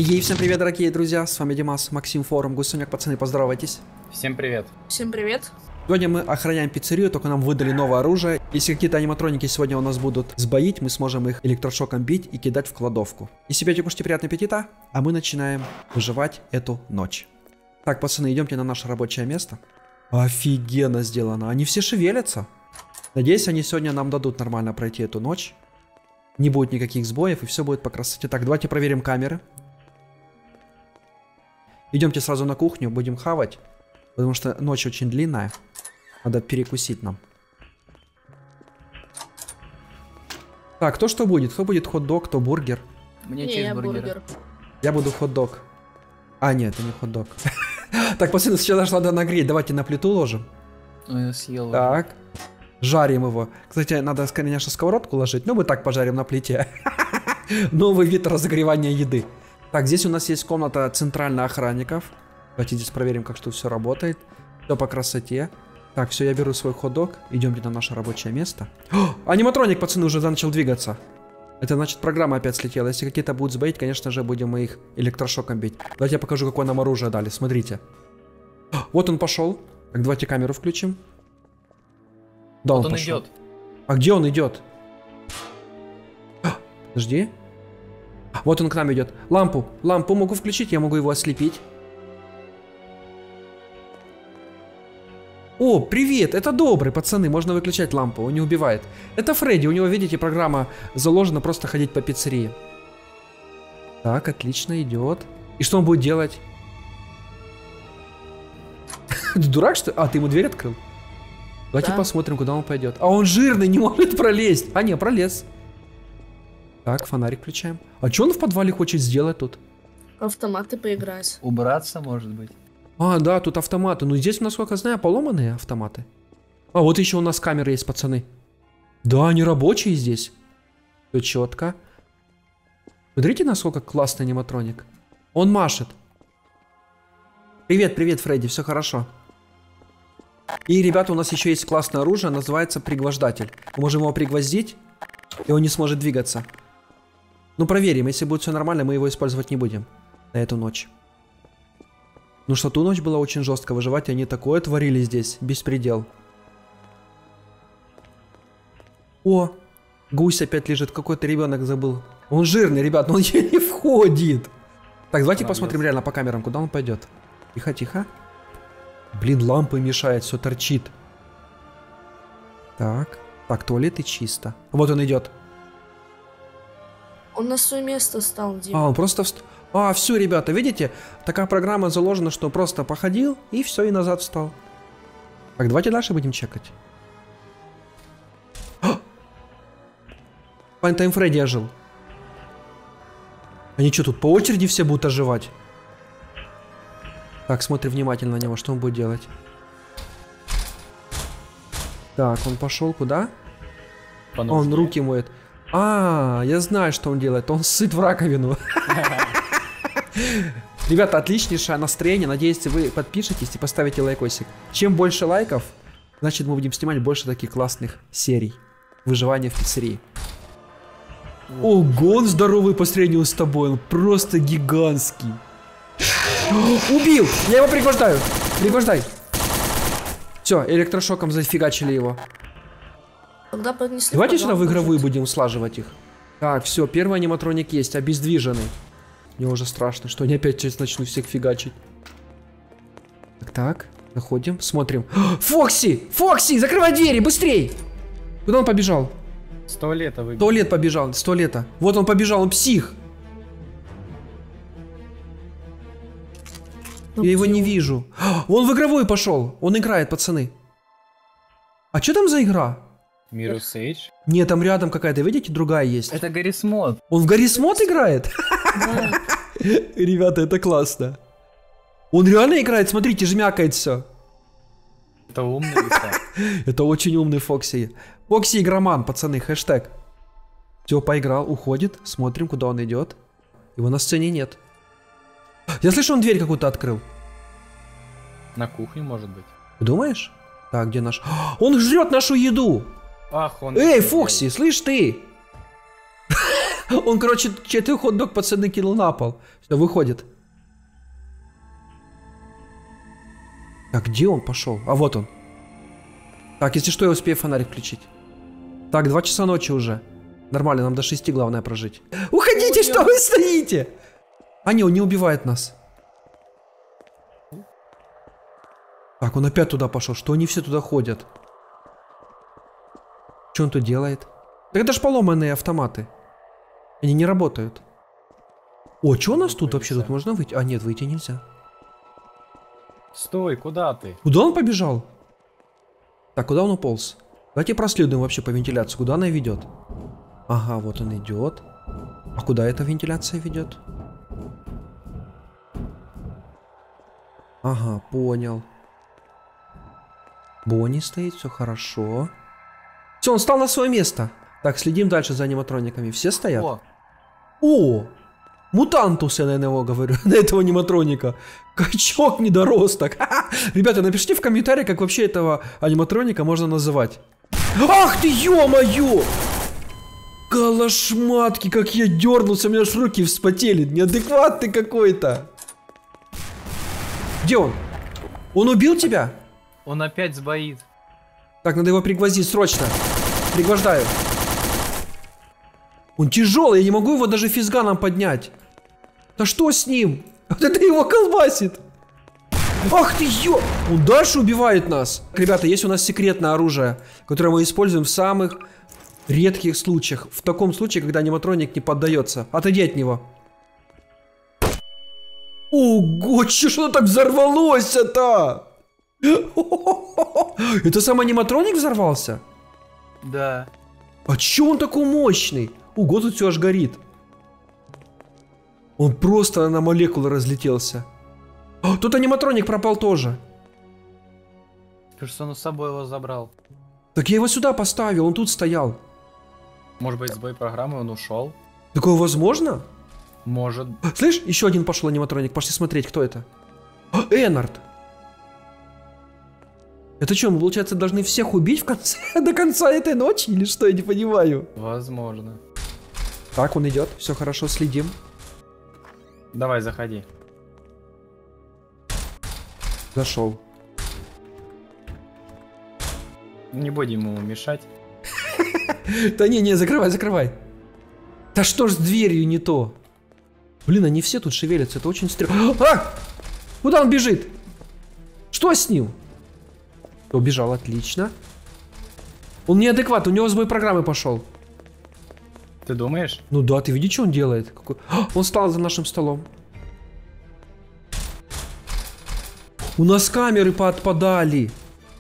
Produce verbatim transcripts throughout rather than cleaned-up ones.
И всем привет, дорогие друзья, с вами Димас, Максим, Форум, Гусуняк, пацаны, поздоровайтесь. Всем привет. Всем привет. Сегодня мы охраняем пиццерию, только нам выдали новое оружие. Если какие-то аниматроники сегодня у нас будут сбоить, мы сможем их электрошоком бить и кидать в кладовку. Если пьете, кушайте, приятного аппетита, а мы начинаем выживать эту ночь. Так, пацаны, идемте на наше рабочее место. Офигенно сделано, они все шевелятся. Надеюсь, они сегодня нам дадут нормально пройти эту ночь. Не будет никаких сбоев и все будет по красоте. Так, давайте проверим камеры. Идемте сразу на кухню, будем хавать, потому что ночь очень длинная. Надо перекусить нам. Так, кто что будет? Кто будет хот-дог, кто бургер? Мне Не, я бургер. Я буду хот-дог. А, нет, это не хот-дог. Так, пацаны, сначала надо нагреть. Давайте на плиту ложим. Я съел. Так. Жарим его. Кстати, надо, конечно, сковородку ложить. Но мы так пожарим на плите. Новый вид разогревания еды. Так, здесь у нас есть комната центральных охранников. Давайте здесь проверим, как что все работает. Все по красоте. Так, все, я беру свой хот-дог. Идемте на наше рабочее место. О, аниматроник, пацаны, уже начал двигаться. Это значит, программа опять слетела. Если какие-то будут сбоить, конечно же, будем мы их электрошоком бить. Давайте я покажу, какое нам оружие дали. Смотрите. О, вот он пошел. Так, давайте камеру включим. Да, вот он, он пошел. идет. А где он идет? О, подожди. Вот он к нам идет. Лампу. Лампу могу включить, я могу его ослепить. О, привет, это добрый, пацаны, можно выключать лампу, он не убивает. Это Фредди, у него, видите, программа заложена просто ходить по пиццерии. Так, отлично, идет. И что он будет делать? Ты дурак, что ли? А, ты ему дверь открыл? Давайте посмотрим, куда он пойдет. А он жирный, не может пролезть. А, не, пролез. Так, фонарик включаем. А что он в подвале хочет сделать тут? Автоматы поиграть. Убраться, может быть. А, да, тут автоматы. Ну, здесь, насколько я знаю, поломанные автоматы. А, вот еще у нас камеры есть, пацаны. Да, они рабочие здесь. Все четко. Смотрите, насколько классный аниматроник. Он машет. Привет, привет, Фредди, все хорошо. И, ребята, у нас еще есть классное оружие, называется пригвождатель. Мы можем его пригвоздить, и он не сможет двигаться. Ну, проверим, если будет все нормально, мы его использовать не будем на эту ночь. Ну что, ту ночь было очень жестко выживать, и они такое творили здесь, беспредел. О, гусь опять лежит, какой-то ребенок забыл. Он жирный, ребят, но он не входит. Так, давайте посмотрим реально по камерам, куда он пойдет. Тихо, тихо. Блин, лампы мешает, все торчит. Так, так, туалеты чисто. Вот он идет. Он на свое место стал, Дима. А, он просто... Вст... А, все, ребята, видите? Такая программа заложена, что просто походил, и все, и назад встал. Так, давайте дальше будем чекать. Файнтайм Фредди ожил. Они что, тут по очереди все будут оживать? Так, смотри внимательно на него, что он будет делать. Так, он пошел куда? Он руки моет. А, я знаю, что он делает. Он сыт в раковину. Ребята, отличнейшее настроение. Надеюсь, вы подпишетесь и поставите лайкосик. Чем больше лайков, значит, мы будем снимать больше таких классных серий выживания в пиццерии. Ого, он здоровый по сравнению с тобой. Он просто гигантский. Убил! Я его пригвождаю. Пригвождай. Все, электрошоком зафигачили его. Когда поднесли, давайте сюда в игровую может. будем слаживать их. Так, все, первый аниматроник есть, обездвиженный. Мне уже страшно, что они опять сейчас начнут всех фигачить. Так, так, заходим, смотрим. Фокси! Фокси, закрывай двери, быстрей! Куда он побежал? С туалета выбежал. Туалет побежал, с туалета. Вот он побежал, он псих. Ну, я его псих. не вижу. Он в игровую пошел, он играет, пацаны. А что там за игра? Mirror's Edge. Нет, там рядом какая-то, видите, другая есть. Это Гаррис Мод. Он в Гаррис Мод играет? Да. Ребята, это классно. Он реально играет, смотрите, жмякает все. Это умный лиса. Это очень умный Фокси. Фокси игроман, пацаны, хэштег. Все, поиграл, уходит. Смотрим, куда он идет. Его на сцене нет. Я слышу, он дверь какую-то открыл. На кухне, может быть. Думаешь? Так, где наш... Он жрет нашу еду! Ах, он... Эй, Фокси, слышь ты! Он, короче, чей-то хот-дог пацаны кинул на пол. Все, выходит. Так, где он пошел? А вот он. Так, если что, я успею фонарик включить. Так, два часа ночи уже. Нормально, нам до шести главное прожить. Уходите, что вы стоите? А не, он не убивает нас. Так, он опять туда пошел. Что они все туда ходят? Что он тут делает? Так это ж поломанные автоматы. Они не работают. О, что у нас тут вообще? Тут можно выйти? А, нет, выйти нельзя. Стой, куда ты? Куда он побежал? Так, куда он уполз? Давайте проследуем вообще по вентиляции. Куда она ведет? Ага, вот он идет. А куда эта вентиляция ведет? Ага, понял. Бонни стоит, все хорошо. Все, он встал на свое место. Так, следим дальше за аниматрониками. Все стоят? О, О! Мутантус, я на него говорю, на этого аниматроника. Качок недоросток. Ха-ха. Ребята, напишите в комментариях, как вообще этого аниматроника можно называть. Ах ты, ё-моё! Калашматки, как я дернулся, у меня аж руки вспотели. Неадекватный какой-то. Где он? Он убил тебя? он опять сбоит. Так, надо его пригвоздить срочно. Пригвождаю. Он тяжелый, я не могу его даже физганом поднять. Да что с ним? Вот это его колбасит. Ах ты ё! Он дальше убивает нас. Ребята, есть у нас секретное оружие, которое мы используем в самых редких случаях. В таком случае, когда аниматроник не поддается. Отойди от него. Ого, че ж оно так взорвалось-то? Это сам аниматроник взорвался? Да. А че он такой мощный? Ого, тут все аж горит. Он просто на молекулы разлетелся. О, тут аниматроник пропал тоже. Кажется, он с собой его забрал. Так я его сюда поставил, он тут стоял. Может быть, сбой программы, он ушел? Такое возможно? Может. Слышь, еще один пошел аниматроник. Пошли смотреть, кто это. О, Энард. Это что, мы, получается, должны всех убить в конце, до конца этой ночи? Или что, я не понимаю. Возможно. Так, он идет. Все хорошо, следим. Давай, заходи. Зашел. Не будем ему мешать. Да не, не, закрывай, закрывай. Да что ж с дверью не то? Блин, они все тут шевелятся, это очень стрёмно. А! Куда он бежит? Что с ним? Убежал, отлично. Он неадекват, у него сбой программы пошел. Ты думаешь? Ну да, ты видишь, что он делает? Какой... А, он встал за нашим столом. У нас камеры поотпадали.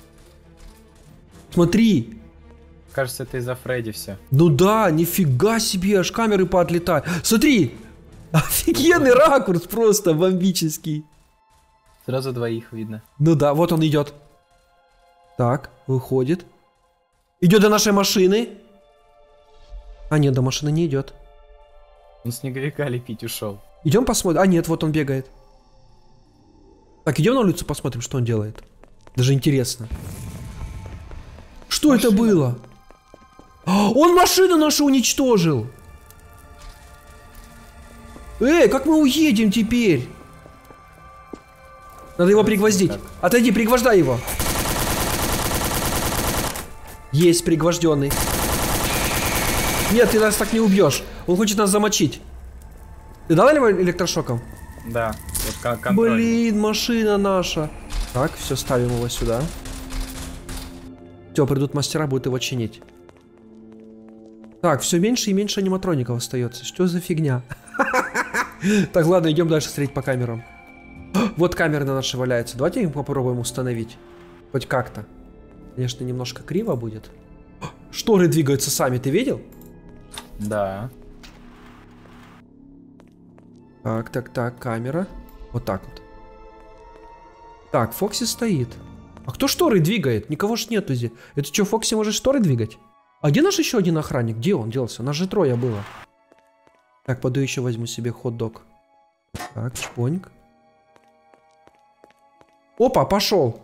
Смотри. Кажется, это из-за Фредди все. Ну да, нифига себе, аж камеры поотлетают. Смотри. Офигенный ракурс просто, бомбический. Сразу двоих видно. Ну да, вот он идет. Так, выходит. Идет до нашей машины. А нет, до машины не идет. Он снеговика лепить ушел. Идем посмотрим. А нет, вот он бегает. Так, идем на улицу посмотрим, что он делает. Даже интересно. Что Машина. это было? А, он машину нашу уничтожил. Эй, как мы уедем теперь? Надо его пригвоздить. Так. Отойди, пригвождай его. Есть пригвожденный. Нет, ты нас так не убьешь. Он хочет нас замочить. Ты дал его электрошоком? Да, вот как контроль. Блин, машина наша. Так, все, ставим его сюда. Все, придут мастера, будут его чинить. Так, все меньше и меньше аниматроников остается. Что за фигня? Так, ладно, идем дальше смотреть по камерам. Вот камеры на наши валяются. Давайте их попробуем установить. Хоть как-то. Конечно, немножко криво будет. Шторы двигаются сами, ты видел? Да. Так, так, так, камера. Вот так вот. Так, Фокси стоит. А кто шторы двигает? Никого ж нету здесь. Это что, Фокси может шторы двигать? А где наш еще один охранник? Где он делся? Нас же трое было. Так, пойду еще возьму себе хот-дог. Так, чпоньк. Опа, пошел.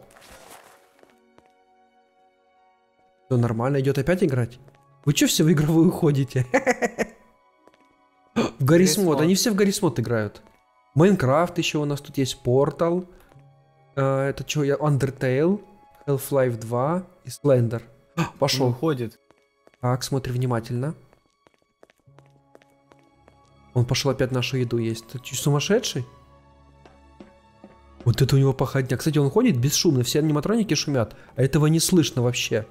Все нормально, идет опять играть? Вы что все в игровую ходите? В Гаррис Мод. Гаррис Мод. Они все в Гаррис Мод играют. Майнкрафт еще у нас тут есть. Портал. Э, это что? Я Undertale. Half-Life два и Slender. А, пошел. Уходит. Так, смотри внимательно. Он пошел опять нашу еду есть. Ты чё, сумасшедший? Вот это у него походня. Кстати, он ходит бесшумно. Все аниматроники шумят. А этого не слышно вообще.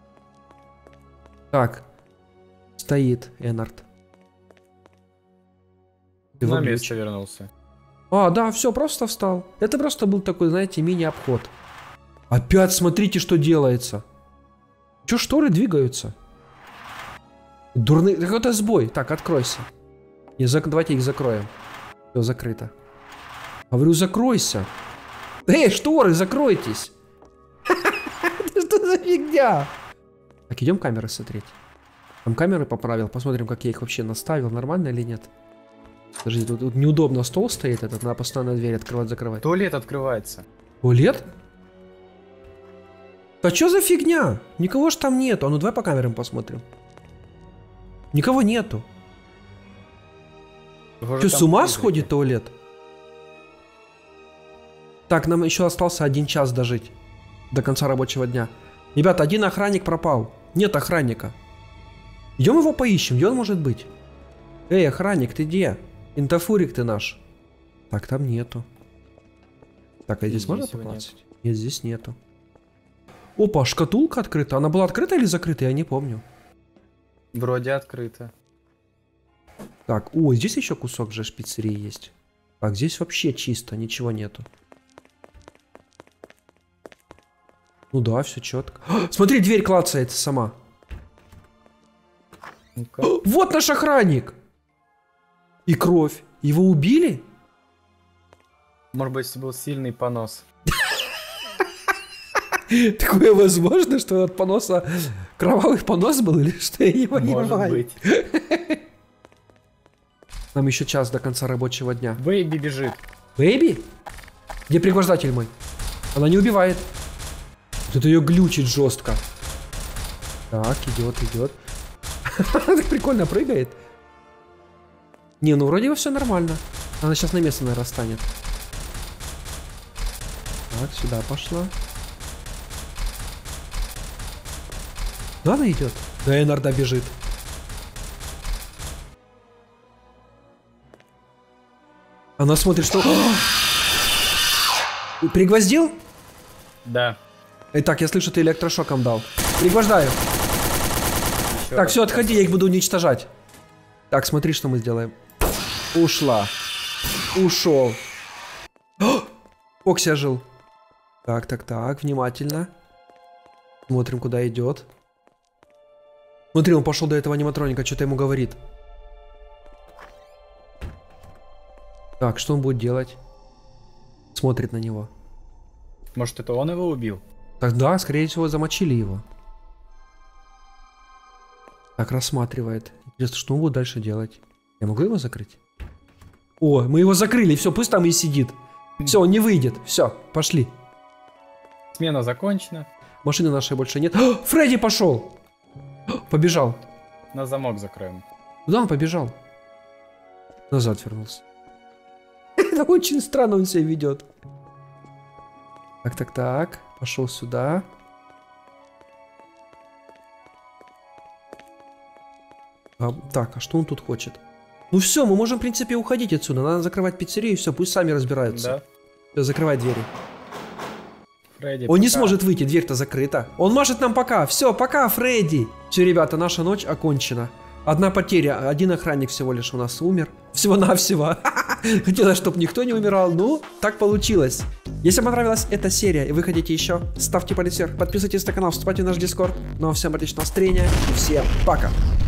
Так. Стоит Энард. Ты На выключи. место вернулся. А, да, все, просто встал. Это просто был такой, знаете, мини-обход. Опять смотрите, что делается. Че шторы двигаются? Дурный... Какой-то сбой. Так, откройся. Не, зак... Давайте их закроем. Все, закрыто. Говорю, закройся. Эй, шторы, закройтесь. Что за фигня? Так, идем камеры смотреть. Там камеры поправил. Посмотрим, как я их вообще наставил. Нормально или нет? Подожди, тут, тут неудобно стол стоит этот. Надо постоянно дверь открывать-закрывать. Туалет открывается. Туалет? Да что за фигня? Никого ж там нету. А ну давай по камерам посмотрим. Никого нету. Похоже, Что, там с ума призраки. сходит туалет? Так, нам еще остался один час дожить. До конца рабочего дня. Ребята, один охранник пропал. Нет охранника. Идем его поищем. Где он может быть? Эй, охранник, ты где? Интофурик ты наш. Так, там нету. Так, а здесь Здесь можно его попасть? Нет, здесь нету. Опа, шкатулка открыта. Она была открыта или закрыта? Я не помню. Вроде открыто. Так, о, здесь еще кусок же пиццерии есть. Так, здесь вообще чисто, ничего нету. Ну да, все четко. Смотри, дверь клацается сама. Ну-ка. Вот наш охранник! И кровь. Его убили? Может быть, был сильный понос. Такое возможно, что от поноса кровавый понос был или что? Я не понимаю. Может быть. Нам еще час до конца рабочего дня. Бэйби бежит. Бэйби? Где пригвождатель мой? Она не убивает. Вот это ее глючит жестко. Так, идет, идет. Так прикольно прыгает. Не, ну вроде бы все нормально. Она сейчас на место, наверное, станет. Так, сюда пошла. Да, она идет. Да, Энарда бежит. Она смотрит, что... Пригвоздил? Да. Итак, я слышу, ты электрошоком дал. Пригвождаю. Еще Так, раз. все, отходи, я их буду уничтожать. Так, смотри, что мы сделаем. Ушла. Ушел. Фокси ожил. Так, так, так, внимательно. Смотрим, куда идет. Смотри, он пошел до этого аниматроника, что-то ему говорит. Так, что он будет делать? Смотрит на него. Может, это он его убил? Так, да, скорее всего, замочили его. Так, рассматривает. Интересно, что он будет дальше делать? Я могу его закрыть? О, мы его закрыли, все, пусть там и сидит. Все, он не выйдет. Все, пошли. Смена закончена. Машины нашей больше нет. О, Фредди пошел! О, побежал. На замок закроем. Куда он побежал? Назад вернулся. Это очень странно он себя ведет. Так, так, так. Пошел сюда. А, так, а что он тут хочет? Ну все, мы можем, в принципе, уходить отсюда. Надо закрывать пиццерию, все, пусть сами разбираются. Да. Все, закрывай двери. Фредди, Он не пока. сможет выйти, дверь-то закрыта. Он машет нам пока. Все, пока, Фредди. Все, ребята, наша ночь окончена. Одна потеря, один охранник всего лишь у нас умер. Всего-навсего. Хотелось, чтобы никто не умирал. Ну, так получилось. Если вам понравилась эта серия и вы хотите еще, ставьте палец вверх, подписывайтесь на канал, вступайте в наш дискорд. Ну а всем отличного настроения и всем пока.